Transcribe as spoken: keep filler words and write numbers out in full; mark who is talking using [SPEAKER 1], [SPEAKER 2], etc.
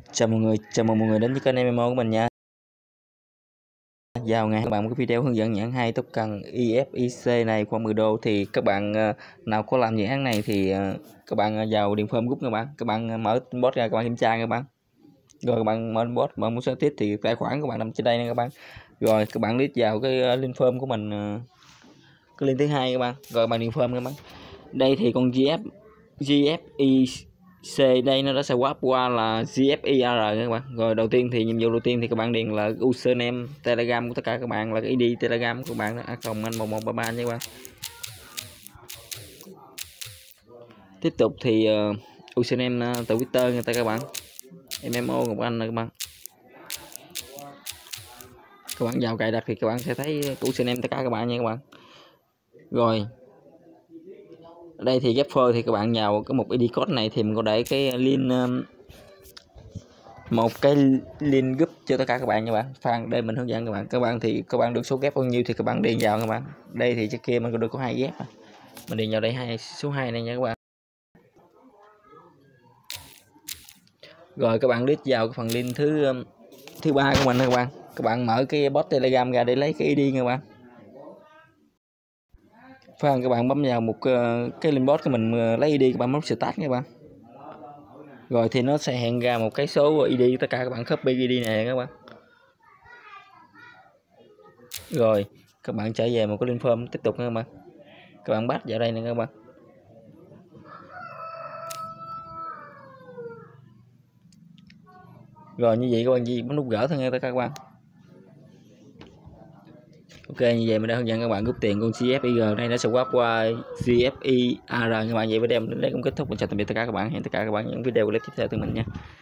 [SPEAKER 1] Chào mọi người, chào mừng mọi người đến với kênh em em o của mình nha. Vào ngày các bạn một cái video hướng dẫn nhãn hai token i ép i xê này khoảng mười đô. Thì các bạn nào có làm dự án này thì các bạn vào điền form group các bạn, các bạn mở bot ra, các bạn kiểm tra các bạn. Rồi các bạn mở bot, bạn muốn sở tiếp thì tài khoản các bạn nằm trên đây nè các bạn. Rồi các bạn click vào cái link form của mình, cái link thứ hai các bạn. Rồi các bạn điền form các bạn. Đây thì con giê ép giê ép i xê đây nó đã sẽ swap qua là giê ép i a rờ các bạn. Rồi đầu tiên thì nhiệm vụ đầu tiên thì các bạn điền là username telegram của tất cả các bạn, là cái i đê telegram của các bạn đó, a còng anh một một ba ba nha các bạn. Tiếp tục thì uh, username uh, từ Twitter người ta các bạn, em em o Ngọc Anh này các bạn. Các bạn vào cài đặt thì các bạn sẽ thấy username tất cả các bạn nha các bạn. Rồi ở đây thì Gapfer thì các bạn vào cái mục i đê code này thì mình có để cái link um, một cái link group cho tất cả các bạn nha bạn. Phan đây mình hướng dẫn các bạn. Các bạn thì các bạn được số ghép bao nhiêu thì các bạn điền vào các bạn. Đây thì trước kia mình có được có hai ghép, mình điền vào đây hai số hai này nha các bạn. Rồi các bạn click vào cái phần link thứ thứ ba của mình các bạn. Các bạn mở cái bot Telegram ra để lấy cái i đê nha các bạn. Phan các bạn bấm vào một cái link bot của mình lấy i đê, các bạn bấm start nha các bạn. Rồi thì nó sẽ hiện ra một cái số i đê, tất cả các bạn copy i đê này các bạn. Rồi các bạn trở về một cái link form tiếp tục nha các bạn. Các bạn bắt vào đây nè các bạn. Rồi như vậy các bạn gì bấm nút gỡ thôi nha các bạn. Ok, như vậy mình đã hướng dẫn các bạn rút tiền con giê ép i rờ đây, nó sẽ swap qua giê ép i a rờ các bạn. Vậy video đến đây cũng kết thúc. Mình chào tạm biệt tất cả các bạn, hẹn tất cả các bạn những video clip tiếp theo từ mình nha.